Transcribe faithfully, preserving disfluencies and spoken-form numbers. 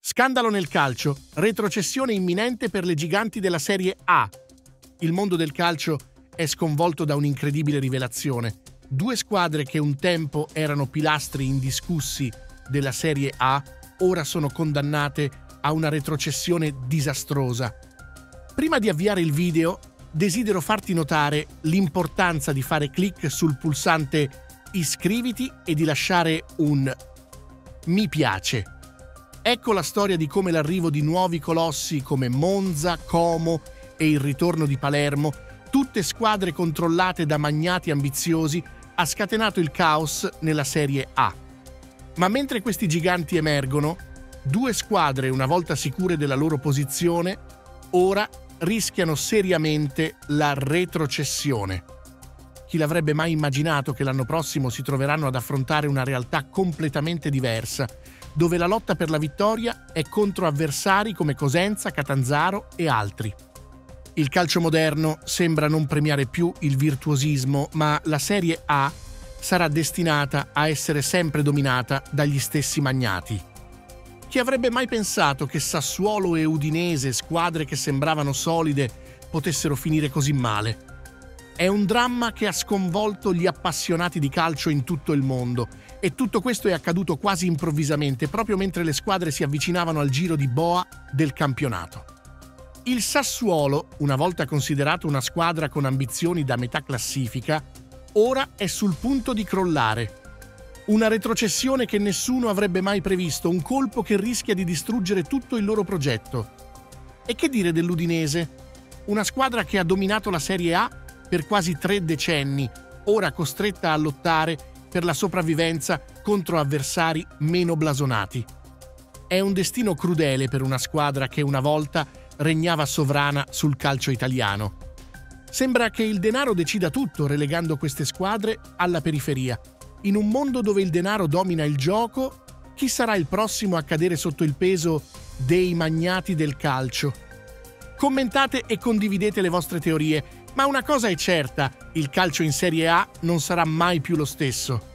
Scandalo nel calcio, retrocessione imminente per le giganti della Serie A. Il mondo del calcio è sconvolto da un'incredibile rivelazione. Due squadre che un tempo erano pilastri indiscussi della Serie A, ora sono condannate a una retrocessione disastrosa. Prima di avviare il video, desidero farti notare l'importanza di fare clic sul pulsante iscriviti e di lasciare un mi piace. Ecco la storia di come l'arrivo di nuovi colossi come Monza, Como e il ritorno di Palermo, tutte squadre controllate da magnati ambiziosi, ha scatenato il caos nella Serie A. Ma mentre questi giganti emergono, due squadre, una volta sicure della loro posizione, ora rischiano seriamente la retrocessione. Chi l'avrebbe mai immaginato che l'anno prossimo si troveranno ad affrontare una realtà completamente diversa, dove la lotta per la vittoria è contro avversari come Cosenza, Catanzaro e altri. Il calcio moderno sembra non premiare più il virtuosismo, ma la Serie A sarà destinata a essere sempre dominata dagli stessi magnati. Chi avrebbe mai pensato che Sassuolo e Udinese, squadre che sembravano solide, potessero finire così male? È un dramma che ha sconvolto gli appassionati di calcio in tutto il mondo, e tutto questo è accaduto quasi improvvisamente, proprio mentre le squadre si avvicinavano al giro di boa del campionato. Il Sassuolo, una volta considerato una squadra con ambizioni da metà classifica, ora è sul punto di crollare. Una retrocessione che nessuno avrebbe mai previsto, un colpo che rischia di distruggere tutto il loro progetto. E che dire dell'Udinese? Una squadra che ha dominato la Serie A per quasi tre decenni, ora costretta a lottare per la sopravvivenza contro avversari meno blasonati. È un destino crudele per una squadra che una volta regnava sovrana sul calcio italiano. Sembra che il denaro decida tutto, relegando queste squadre alla periferia. In un mondo dove il denaro domina il gioco, chi sarà il prossimo a cadere sotto il peso dei magnati del calcio? Commentate e condividete le vostre teorie, ma una cosa è certa, il calcio in Serie A non sarà mai più lo stesso.